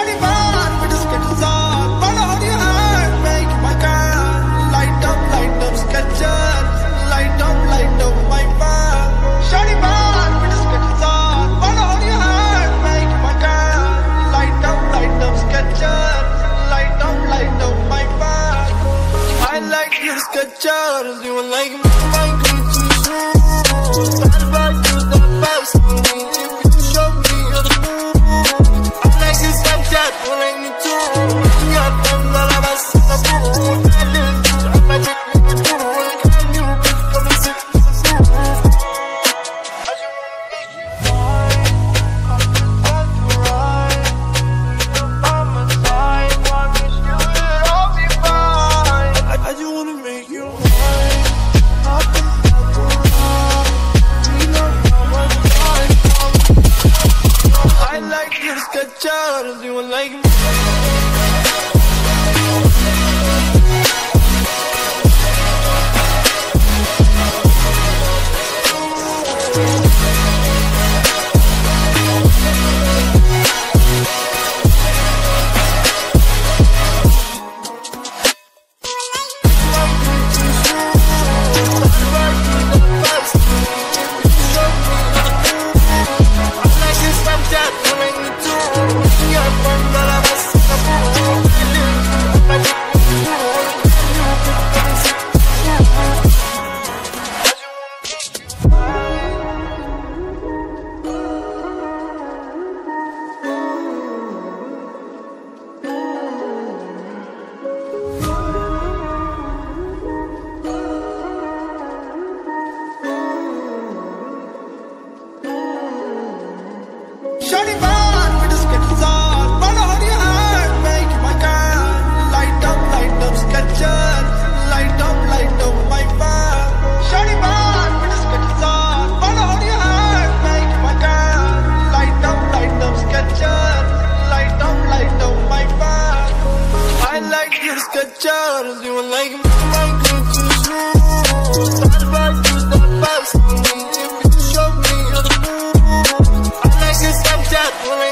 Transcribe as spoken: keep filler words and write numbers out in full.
Shawty bad with the Skittles on. Follow how you heart, make my girl. Light up, light up, Skechers. Light up, light up, my fire. Shawty bad with the Skittles on. Follow how you heart, make my girl. Light up, light up, Skechers. Light up, light up, my fire. I like your Skechers, you like my Gucci shoes. Bad boy, you the best for me. If you show me you're the move. I like this Snapchat, you like me too. You got them that I was in the mood. I live, I might take me to do. Can you be coming sick to the food? I just wanna make you mine. I just want to ride. You're by my side. Promise you it'll all be fine. I, I just wanna make you mine. I can stop around. We love how much time. I like your Skechers, you like me. Shawty bad with the Skittles on. Follow how you heart, make my girl. Light up, light up, Skechers. Light up, light up, my fire. Shawty bad with the Skittles on. Follow how you heart, make my girl. Light up, light up, Skechers. Light up, light up, my fire. I like your Skechers, you like my Gucci shoes. Bad boy, you the best for me. If you show me you're the move. I like this Snapchat,